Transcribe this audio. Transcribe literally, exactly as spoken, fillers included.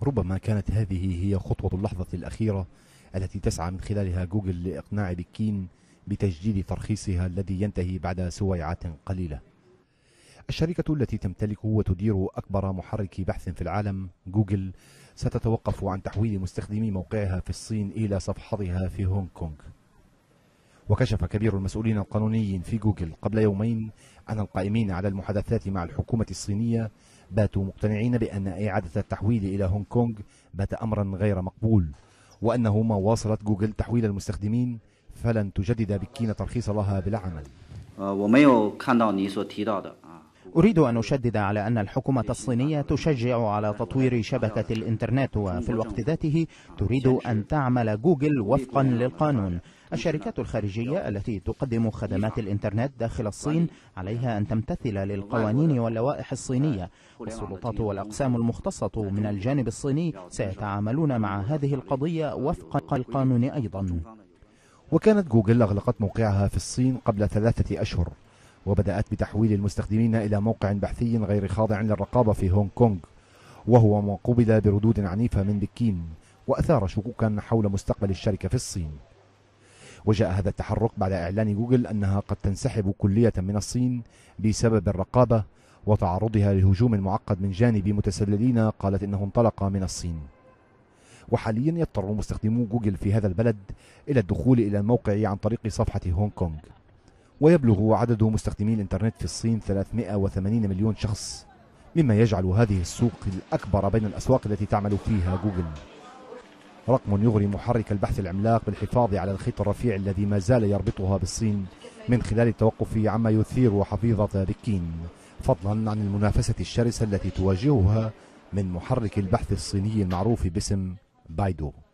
ربما كانت هذه هي خطوة اللحظة الأخيرة التي تسعى من خلالها جوجل لإقناع بكين بتجديد ترخيصها الذي ينتهي بعد سويعات قليلة. الشركة التي تمتلك وتدير أكبر محرك بحث في العالم جوجل ستتوقف عن تحويل مستخدمي موقعها في الصين إلى صفحتها في هونغ كونغ. وكشف كبير المسؤولين القانونيين في جوجل قبل يومين أن القائمين على المحادثات مع الحكومة الصينية باتوا مقتنعين بأن إعادة التحويل إلى هونغ كونغ بات أمرا غير مقبول، وأنه ما واصلت جوجل تحويل المستخدمين فلن تجدد بكين ترخيص لها بالعمل. أريد أن أشدد على أن الحكومة الصينية تشجع على تطوير شبكة الإنترنت، وفي الوقت ذاته تريد أن تعمل جوجل وفقا للقانون. الشركات الخارجية التي تقدم خدمات الإنترنت داخل الصين عليها أن تمتثل للقوانين واللوائح الصينية، والسلطات والأقسام المختصة من الجانب الصيني سيتعاملون مع هذه القضية وفق القانون أيضا. وكانت جوجل أغلقت موقعها في الصين قبل ثلاثة أشهر، وبدأت بتحويل المستخدمين إلى موقع بحثي غير خاضع للرقابة في هونغ كونغ، وهو ما قوبل بردود عنيفة من بكين وأثار شكوكا حول مستقبل الشركة في الصين. وجاء هذا التحرك بعد إعلان جوجل أنها قد تنسحب كلية من الصين بسبب الرقابة وتعرضها لهجوم معقد من جانب متسللين قالت إنه انطلق من الصين. وحاليا يضطر مستخدمو جوجل في هذا البلد إلى الدخول إلى الموقع عن طريق صفحة هونغ كونغ. ويبلغ عدد مستخدمي الإنترنت في الصين ثلاثمائة وثمانين مليون شخص، مما يجعل هذه السوق الأكبر بين الأسواق التي تعمل فيها جوجل. رقم يغري محرك البحث العملاق بالحفاظ على الخيط الرفيع الذي ما زال يربطها بالصين من خلال التوقف عما يثير حفيظة بكين، فضلا عن المنافسة الشرسة التي تواجهها من محرك البحث الصيني المعروف باسم بايدو.